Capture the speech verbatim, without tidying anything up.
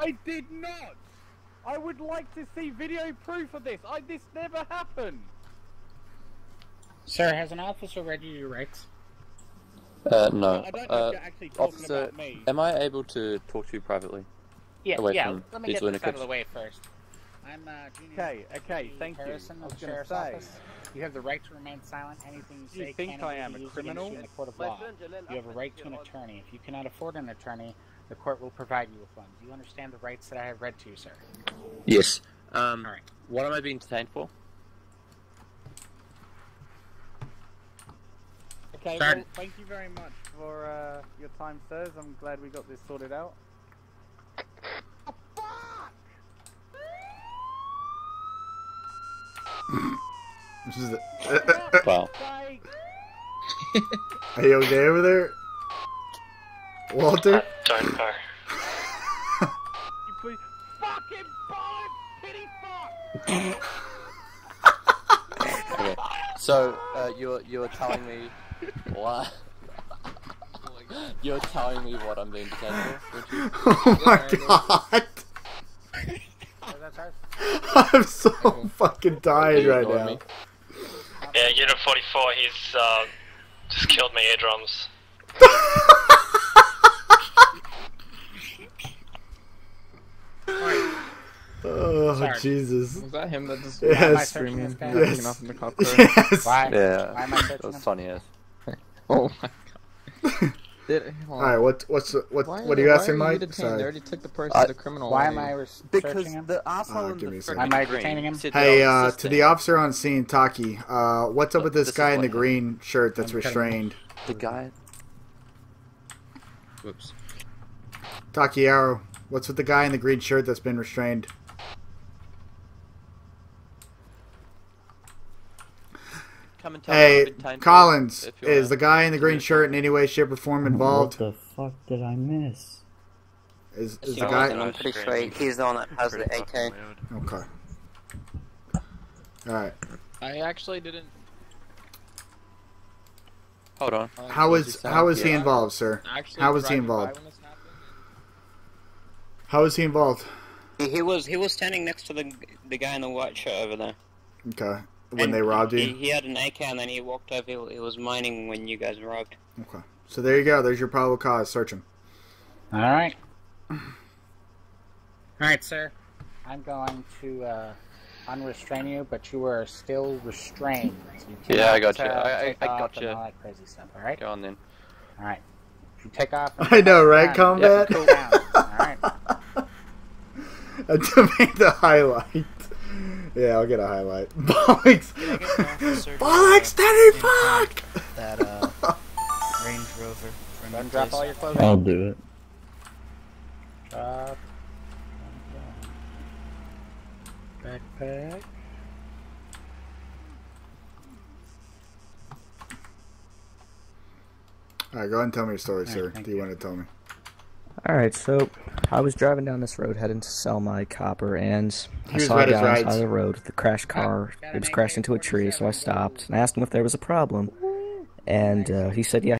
I did not! I would like to see video proof of this. I this never happened. Sir, has an officer read you your rights? Uh, no. I don't know Uh, if you're actually talking officer, about me. am I able to talk to you privately? Yeah, Away yeah. from Let me these get this out lunatics? of the way first. I'm uh, Junior Okay, okay, thank you. Harrison I of was the gonna Sheriff's say. Office. You have the right to remain silent. Anything you You say think can I and am will a be used criminal? against you in the court of law. You have a right to an attorney. If you cannot afford an attorney, the court will provide you with one. Do you understand the rights that I have read to you, sir? Yes. Um, All right. What am I being detained for? Okay, Sir. well, thank you very much for uh, your time, sirs. I'm glad we got this sorted out. Oh, fuck! This is the... Wow. Are you okay over there? Walter? Don't go. You please... Fucking bollocks! Kitty fuck! Okay. So, uh, you're, you're telling me what? You're telling me what I'm being detained for, would you? Oh my god! Is that sir? I'm so fucking dying right Ignore now. me. Yeah, Unit forty-four, he's uh, just killed my eardrums. Oh, Sorry. Jesus. Was that him that just Yes. Am I was searching screaming this guy? and Yes. taking off in the cop car? Yes! Why? Yeah, Why am I that searching was him? funny as. Oh my god. Did, Alright, what, what's, the- what, why, what are you why asking, are Mike? detained? Sorry. They already took the person, I- the criminal. Why already. am I res- Because searching him? the asshole Uh, in give the me a frickin' second. Am I green detaining him? said Hey, that I was uh, to assisting. the officer on scene, Taki, uh, what's up with this This is guy in what the happened. green shirt that's I'm cutting restrained? The guy. Whoops. Taki Arrow, what's with the guy in the green shirt that's been restrained? Come and tell me what Hey, I've been detained for, Collins, if you is wanna- the guy in the green shirt in any way, shape, or form involved? What the fuck did I miss? Is, is He the wasn't, guy... I'm pretty sure he- he's the one that has the A K. Okay. Alright. I actually didn't. Hold on. Uh, How what is, you said. how is he Yeah. involved, sir? Actually How was he driving by involved? when this happened. How is he involved? He, he was he was standing next to the the guy in the white shirt over there. Okay. When And they robbed he, you? He had an A K and then he walked over. He, he was mining when you guys arrived. Okay. So there you go. There's your probable cause. Search him. All right. All right, sir. I'm going to uh, unrestrain you, but you are still restrained. So you Yeah, I cannot, gotcha. uh, I- I- take I off gotcha. and all that crazy stuff. All right. Go on then. All right. If you take off. and I know, right, down, Combat? cool down. All right. To make the highlight. Yeah, I'll get a highlight. Bollocks! Bollocks, Daddy, fuck! That uh, Range Rover from Go your and drop place. all your clothing. I'll do it. Drop. Backpack. Alright, go ahead and tell me your story, Alright, sir. thank Do you you. want to tell me? Alright, so I was driving down this road heading to sell my copper, and I Here's saw a Red as guy on the Rides. side of the road with a crashed car. got It was an crashed into a tree, so I A K forty-seven. stopped and asked him if there was a problem. And uh, he said, yeah,